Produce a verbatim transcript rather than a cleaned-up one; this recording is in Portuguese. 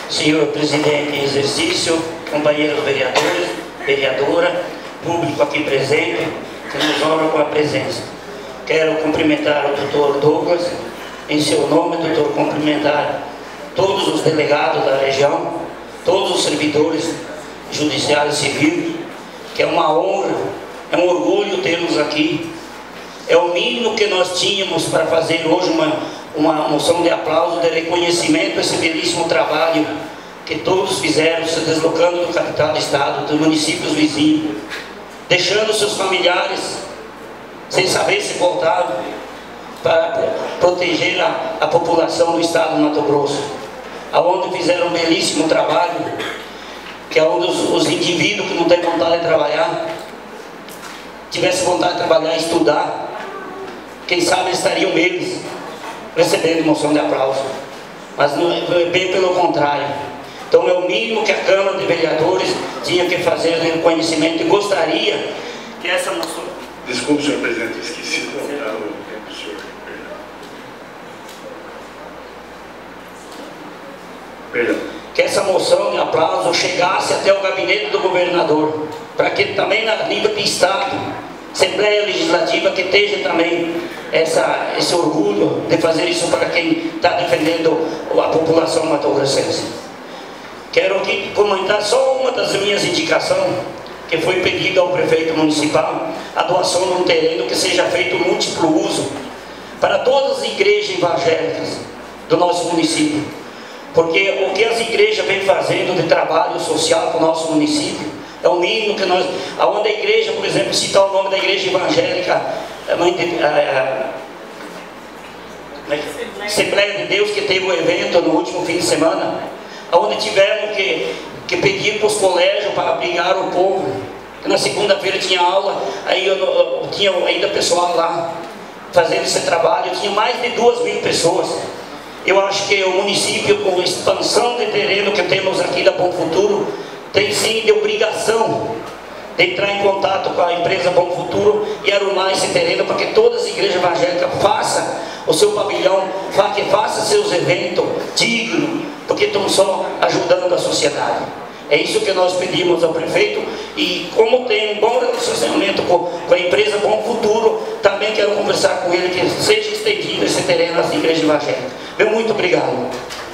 senhor presidente em exercício, companheiros vereadores, vereadora, público aqui presente, que nos honra com a presença. Quero cumprimentar o doutor Douglas, em seu nome, doutor, cumprimentar todos os delegados da região, todos os servidores judiciário civil, que é uma honra, é um orgulho tê-los aqui. É o mínimo que nós tínhamos para fazer hoje uma, uma moção de aplauso, de reconhecimento a esse belíssimo trabalho que todos fizeram, se deslocando do capital do estado, dos municípios vizinhos, deixando seus familiares sem saber se voltaram para proteger a, a população do estado do Mato Grosso, aonde fizeram um belíssimo trabalho, que é onde os, os indivíduos que não têm vontade de trabalhar, tivessem vontade de trabalhar e estudar, quem sabe estariam eles recebendo moção de aplauso, mas não é, bem pelo contrário. Então é o mínimo que a Câmara de Vereadores tinha que fazer de reconhecimento, e gostaria que essa moção... Desculpe, senhor presidente, esqueci de voltar o tempo do senhor. Perdão. Que essa moção de aplauso chegasse até o gabinete do governador, para que também na nível de estado, Assembleia Legislativa, que esteja também essa, esse orgulho de fazer isso para quem está defendendo a população mato-grossense. Quero aqui comentar só uma das minhas indicações, que foi pedido ao prefeito municipal, a doação de um terreno que seja feito múltiplo uso para todas as igrejas evangélicas do nosso município, porque o que as igrejas vêm fazendo de trabalho social para o nosso município é o mínimo que nós... Aonde a igreja, por exemplo, citar o nome da igreja evangélica, a, a, a Assembleia de Deus, que teve um evento no último fim de semana, onde tiveram que, que pedir para os colégios para abrigar o povo. Na segunda-feira tinha aula, aí eu, eu, eu tinha ainda pessoal lá fazendo esse trabalho, tinha mais de duas mil pessoas. Eu acho que o município, com a expansão de terreno que temos aqui da Bom Futuro, tem sim de obrigação de entrar em contato com a empresa Bom Futuro e arrumar esse terreno para que todas as igrejas evangélicas façam o seu pavilhão, que façam seus eventos dignos, porque estão só ajudando a sociedade. É isso que nós pedimos ao prefeito, e como tem um bom relacionamento com, com a empresa Bom Futuro, também quero conversar com ele que seja estendido esse terreno às igrejas evangélicas. Meu muito obrigado.